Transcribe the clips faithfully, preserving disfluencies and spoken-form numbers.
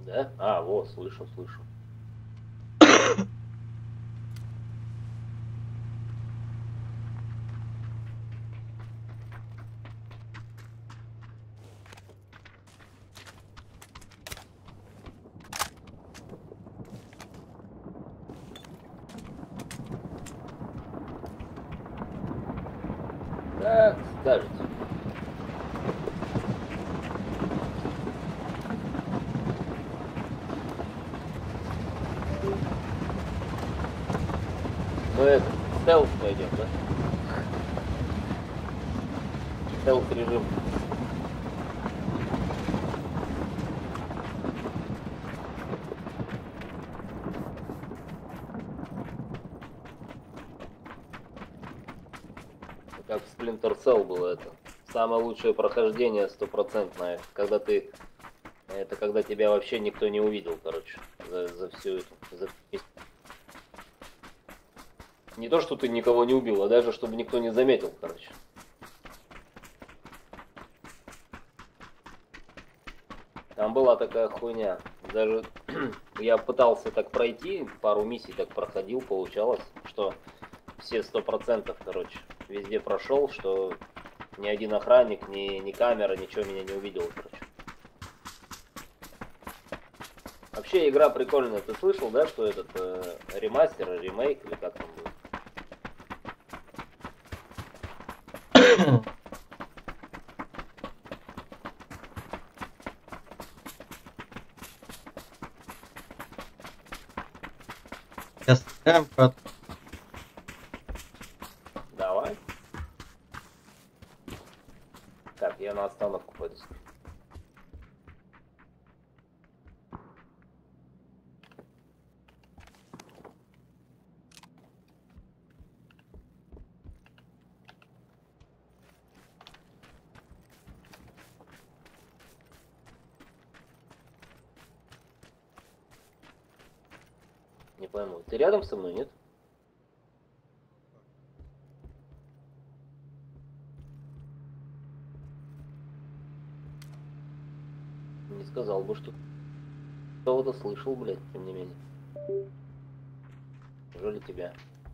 Да? А, вот, слышу, слышу. Как скажете. Мы это, стелс пойдем, да? Стелс режим. Как в Splinter Cell было это. Самое лучшее прохождение стопроцентное, когда ты... Это когда тебя вообще никто не увидел, короче, за, за всю эту... За... Не то, что ты никого не убил, а даже чтобы никто не заметил, короче. Там была такая хуйня. Даже я пытался так пройти, пару миссий так проходил, получалось, что все сто процентов, короче, везде прошел, что ни один охранник, ни, ни камера, ничего меня не увидел, короче. Вообще игра прикольная. Ты слышал, да, что этот э, ремастер, ремейк или как там был? Сейчас стреляем, брат. Давай. Так, я на остановку пойду. Не пойму. Ты рядом со мной, нет? Не сказал бы, что кого-то слышал, блядь, тем не менее. Неужели тебя?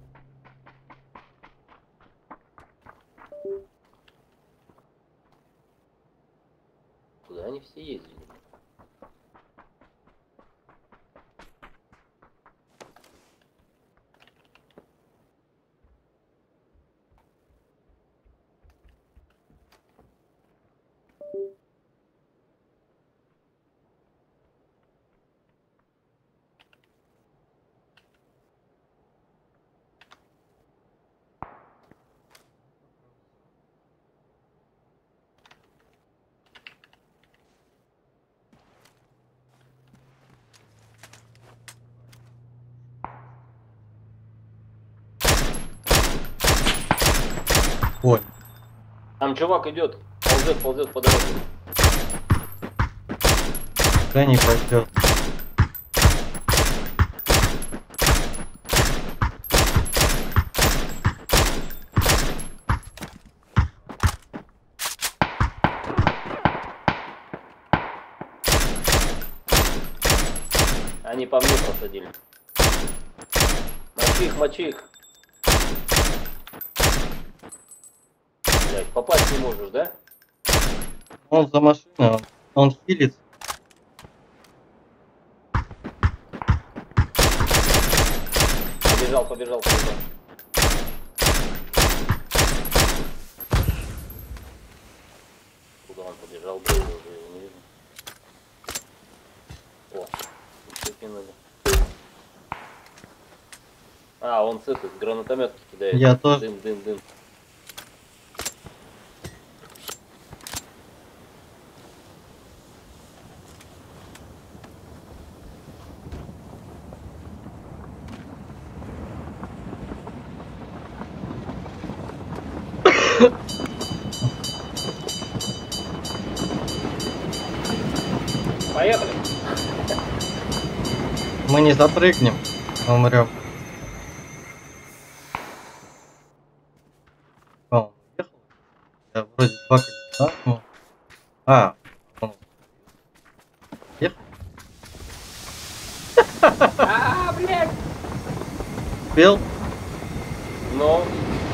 Куда они все ездили? Ой. Там чувак идет, ползет, ползет по дороге. Да не пойдет. Они по мне просадили. Мочи их, мочи их. Блять, попасть не можешь, да? Он за машиной, он, он хилится. Побежал, побежал, побежал. Куда он побежал, блядь, я уже его не вижу. О, еще кинули. А, он с этой, с гранатометки кидает. Я тоже. Дым, дым, дым. Поехали. Мы не запрыгнем, умрем. О, он уехал? Я вроде два колеса. Ну. А, он уехал? А, блядь! Успел? Ну,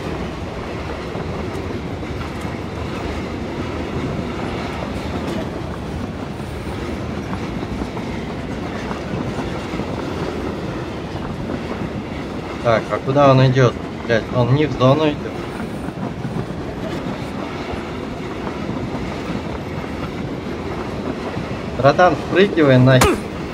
Так, а куда он идет? Блять, он не в зону идет. Братан, спрыгивай нахер.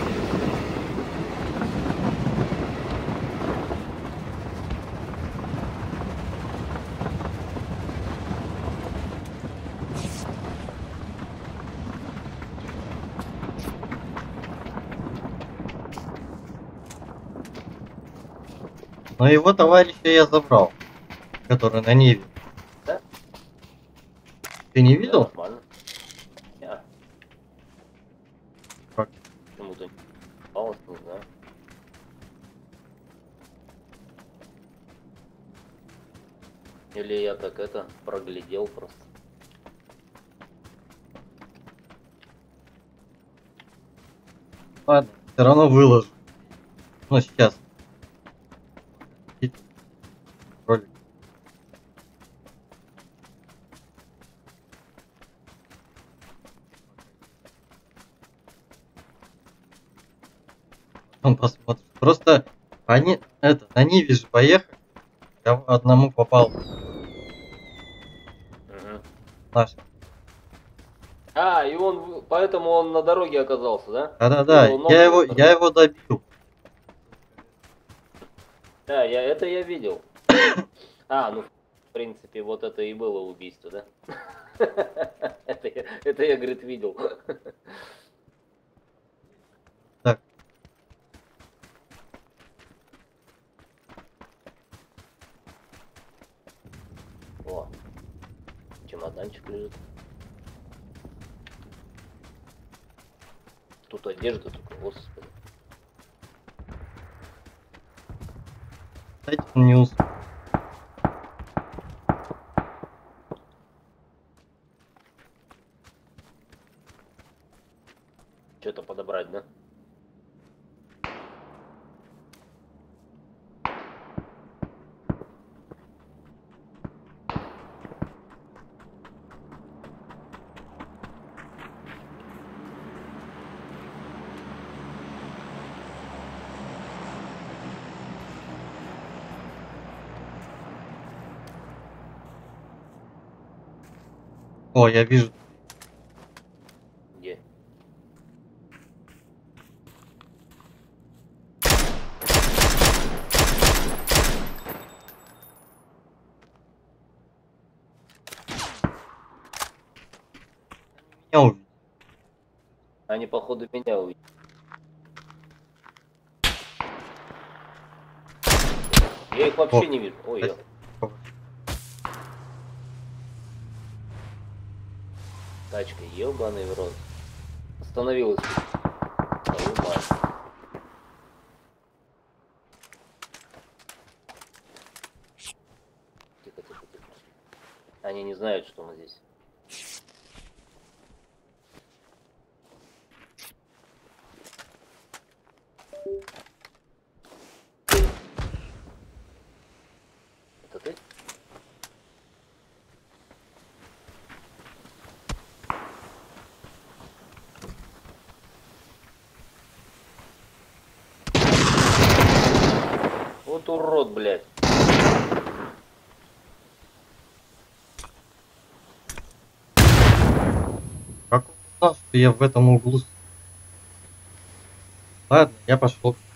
Но его товарища я забрал, который на Ниве. да? Ты не Да, видел? нормально. Я Как? почему-то не попалось, не знаю. Или я так это проглядел просто. Ладно, все равно выложу. Ну сейчас. Ролик. Он посмотрит. Просто они это на Ниве же поехали. Я одному попал. Мгм. Наш. А, и он, в- поэтому он на дороге оказался, да? Да-да-да. Его ног Я его, был- я его добил. Да, я, это я видел. А, ну, в принципе, вот это и было убийство, да? Это я, это я, говорит, видел. Так, О, чемоданчик лежит. Тут одежда только, господи. кстати, он не успел. Что-то подобрать, да? О, я вижу. Где? Меня увидел. Они, походу, меня увидели. Я их вообще О, не вижу. Ой, я... Тачка, ебаный в рот. Остановилась. Твою мать. Тихо, тихо, тихо. Они не знают, что мы здесь. Это ты? Вот урод, блядь. Как он знал, что я в этом углу? Ладно, я пошел.